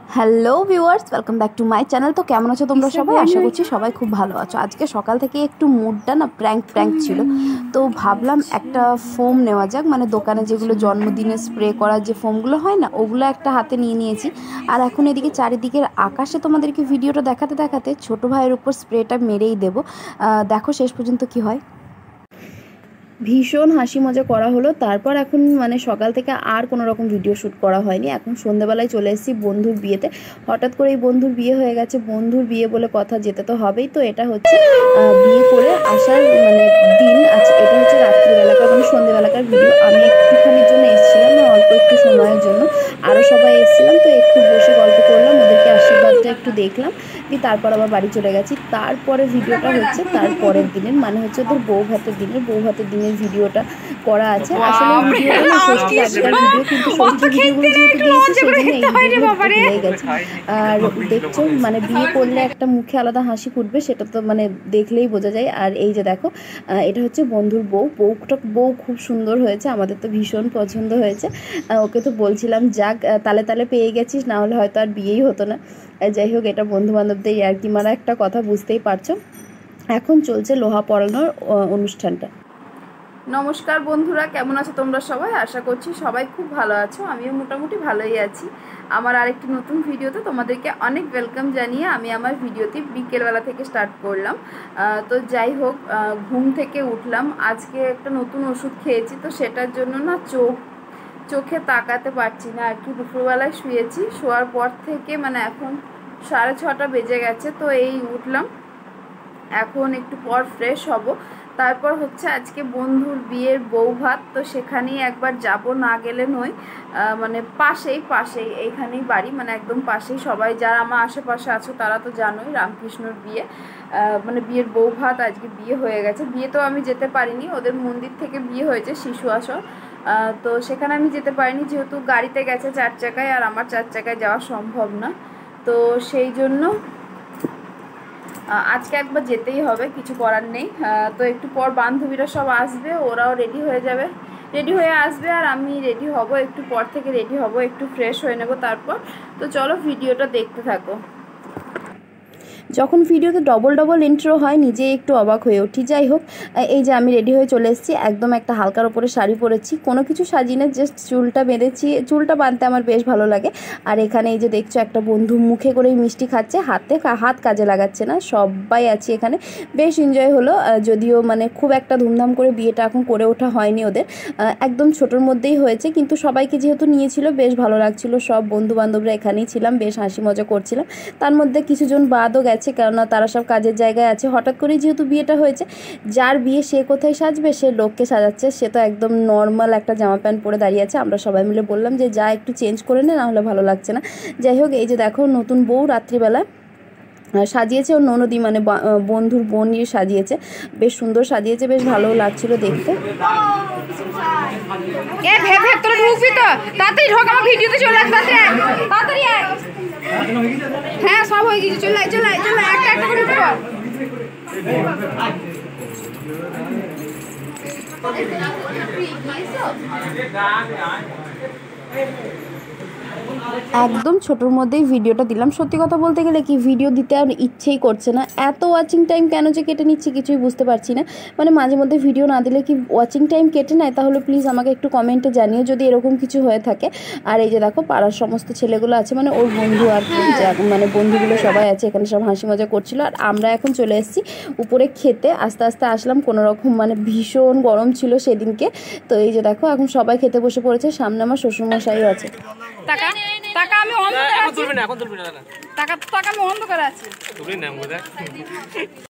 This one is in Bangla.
Hello viewers, welcome back to my channel. তো কেমন আছো তোমরা সবাই? আশা করছি সবাই খুব ভালো আছো। আজকে সকাল থেকে একটু মুডটা না প্র্যাঙ্ক ছিল, তো ভাবলাম একটা ফোম নেওয়া যাক। মানে দোকানে যেগুলো জন্মদিনে স্প্রে করার যে ফোমগুলো হয় না, ওগুলো একটা হাতে নিয়ে নিয়েছি। আর এখন এদিকে চারিদিকের আকাশে তোমাদেরকে ভিডিওটা দেখাতে দেখাতে ছোটো ভাইয়ের উপর স্প্রেটা মেরেই দেবো। দেখো শেষ পর্যন্ত কি হয়। ভীষণ হাসি মজা করা হলো। তারপর এখন মানে সকাল থেকে আর কোনো রকম ভিডিও শ্যুট করা হয়নি। এখন সন্ধ্যেবেলায় চলে এসেছি বন্ধুর বিয়েতে। হঠাৎ করে এই বন্ধুর বিয়ে হয়ে গেছে, বন্ধুর বিয়ে বলে কথা, যেতে তো হবেই। তো এটা হচ্ছে বিয়ে করে আসার মানে দিন আছে। এটা হচ্ছে রাত্রিবেলাকার মানে সন্ধ্যেবেলাকার ভিডিও। আমি একটুখানির জন্য এসেছিলাম না, অল্প একটু সময়ের জন্য। আরও সবাই এসেছিলাম, তো একটু বসে গল্প করলাম, ওদেরকে আশীর্বাদটা একটু দেখলাম, দিয়ে তারপর আবার বাড়ি চলে গেছি। তারপরে ভিডিওটা হচ্ছে তারপরের দিনের, মানে হচ্ছে ওদের বউ ভাতের দিনের ভিডিওটা করা আছে। আসলে এই ভিডিওটা না ষষ্ঠীর আগেকার ভিডিও, কিন্তু ষষ্ঠীর ভিডিওগুলো যেহেতু দিয়েছে সেই জন্য এই ভিডিওগুলো ভুলে গেছে। আর দেখছো মানে বিয়ে করলে একটা মুখে আলাদা হাসি ফুটবে, সেটা তো মানে দেখলেই বোঝা যায়। আর এই যে দেখো, এটা হচ্ছে বন্ধুর বউ খুব সুন্দর হয়েছে, আমাদের তো ভীষণ পছন্দ হয়েছে। ওকে তো বলছিলাম যাক, তালে তালে পেয়ে গেছিস, না হলে হয়তো আর বিয়েই হতো না। যাই হোক, এটা বন্ধু বান্ধবদের ইয়ার্কি মারা একটা কথা, বুঝতেই পারছো। এখন চলছে লোহা পরানোর অনুষ্ঠানটা। নমস্কার বন্ধুরা, কেমন আছো তোমরা সবাই? আশা করছি সবাই খুব ভালো আছো। আমিও মোটামুটি ভালোই আছি। আমার আরেকটি নতুন ভিডিওতে তোমাদেরকে অনেক ওয়েলকাম জানিয়ে আমি আমার ভিডিওটি বিকেলবেলা থেকে স্টার্ট করলাম। তো যাই হোক, ঘুম থেকে উঠলাম, আজকে একটা নতুন ওষুধ খেয়েছি, তো সেটার জন্য না চোখে তাকাতে পারছি না আর কি। দুপুরবেলায় শুয়েছি, শোয়ার পর থেকে মানে এখন 6:30 বেজে গেছে। তো এই উঠলাম, এখন একটু পর ফ্রেশ হব। তারপর হচ্ছে আজকে বন্ধুর বিয়ের বউ ভাত, তো সেখানেই একবার যাব, না গেলে নয়। মানে পাশেই এইখানেই বাড়ি, মানে একদম পাশেই। সবাই যারা আমার আশেপাশে আছো তারা তো জানোই রামকৃষ্ণর বিয়ে, মানে বিয়ের বউ ভাত। আজকে বিয়ে হয়ে গেছে। বিয়ে তো আমি যেতে পারিনি, ওদের মন্দির থেকে বিয়ে হয়েছে, শিশু আসর। তো সেখানে আমি যেতে পারিনি, যেহেতু গাড়িতে গেছে 4 চাকায়, আর আমার 4 চাকায় যাওয়া সম্ভব না। তো সেই জন্য আজকে একবার যেতেই হবে, কিছু করার নেই। তো একটু পর বান্ধবীরা সব আসবে, ওরাও রেডি হয়ে আসবে, আর আমি রেডি হব, একটু পর থেকে রেডি হব, একটু ফ্রেশ হয়ে নেব তারপর। তো চলো ভিডিওটা দেখতে থাকো। যখন ভিডিওতে ডবল ইন্ট্রো হয়, নিজে একটু অবাক হয়ে উঠি। যাই হোক, এই যে আমি রেডি হয়ে চলে এসেছি, একদম একটা হালকার ওপরে শাড়ি পরেছি, কোনো কিছু সাজি না, জাস্ট চুলটা বেঁধেছি। চুলটা বাঁধতে আমার বেশ ভালো লাগে। আর এখানে এই যে দেখছো, একটা বন্ধু মুখে করেই মিষ্টি খাচ্ছে, হাত কাজে লাগাচ্ছে না। সবাই আছি এখানে, বেশ এনজয় হলো। যদিও মানে খুব একটা ধুমধাম করে বিয়েটা এখন করে ওঠা হয়নি ওদের, একদম ছোটোর মধ্যেই হয়েছে, কিন্তু সবাইকে যেহেতু নিয়েছিল বেশ ভালো লাগছিল। সব বন্ধু বান্ধবরা এখানেই ছিলাম, বেশ হাসি মজা করছিলাম। তার মধ্যে কিছুজন বাদও গেছে, কেননা তারা সব কাজের জায়গায় আছে। হঠাৎ করেই যেহেতু বিয়েটা হয়েছে, যার বিয়ে সে কোথায় সাজবে, সে লোককে সাজাচ্ছে। সে তো একদম নর্মাল একটা জামা প্যান্ট পরে দাঁড়িয়ে আছে। আমরা সবাই মিলে বললাম যে যা একটু চেঞ্জ করে নে, না হলে ভালো লাগছে না। যাই হোক, এই যে দেখো নতুন বউ রাত্রিবেলা সাজিয়েছে ওর ননদি, মানে বন্ধুর বোন নিয়ে সাজিয়েছে, বেশ সুন্দর সাজিয়েছে, বেশ ভালো লাগছিল দেখতে। হ্যাঁ, সব হয়ে গেছে, চলে একটা করে একদম ছোটোর মধ্যেই ভিডিওটা দিলাম। সত্যি কথা বলতে গেলে কি, ভিডিও দিতে আর ইচ্ছেই করছে না। এত ওয়াচিং টাইম কেন যে কেটে নিচ্ছি কিছুই বুঝতে পারছি না। মানে মাঝে মধ্যে ভিডিও না দিলে কি ওয়াচিং টাইম কেটে নেয়? তাহলে প্লিজ আমাকে একটু কমেন্টে জানিও যদি এরকম কিছু হয়ে থাকে। আর এই যে দেখো, পাড়ার সমস্ত ছেলেগুলো আছে, মানে ওর বন্ধু আর মানে বন্ধুগুলো সবাই আছে এখানে, সব হাসি মজা করছিল। আর আমরা এখন চলে এসেছি উপরে খেতে, আস্তে আস্তে আসলাম কোনো রকম, মানে ভীষণ গরম ছিল সেদিনকে। তো এই যে দেখো, এখন সবাই খেতে বসে পড়েছে, সামনে আমার শ্বশুরমশাইও আছে। টাকা আমি অন্ধকার আছি, টাকা আমি অন্ধকার আছি।